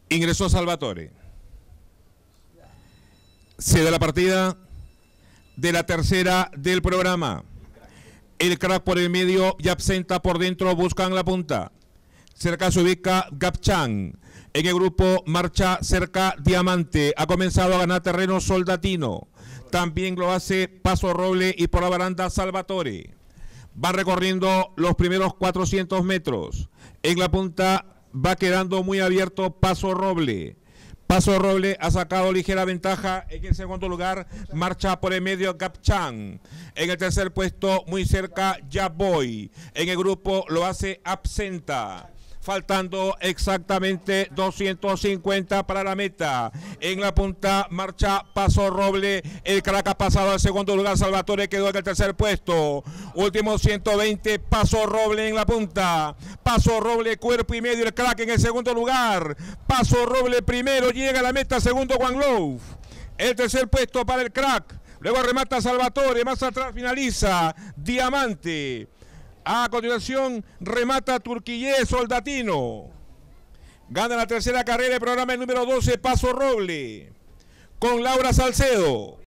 Ingresó Salvatore. Se da la partida de la tercera del programa. El crack por el medio y absenta por dentro, buscan la punta. Cerca se ubica Gapchan. En el grupo marcha cerca Diamante. Ha comenzado a ganar terreno Soldatino. También lo hace Paso Roble y por la baranda Salvatore. Va recorriendo los primeros 400 metros. En la punta va quedando muy abierto Paso Roble. Paso Roble ha sacado ligera ventaja. En el segundo lugar marcha por el medio Gapchan. En el tercer puesto muy cerca Ya Voy. En el grupo lo hace Absenta. Faltando exactamente 250 para la meta. En la punta marcha Paso Roble. El crack ha pasado al segundo lugar. Salvatore quedó en el tercer puesto. Último 120. Paso Roble en la punta. Paso Roble, cuerpo y medio. El crack en el segundo lugar. Paso Roble primero. Llega a la meta. Segundo Juan Love. El tercer puesto para el crack. Luego remata Salvatore. Más atrás finaliza Diamante. A continuación remata Turquillé Soldatino. Gana la tercera carrera del programa el número 12 Paso Roble con Laura Salcedo.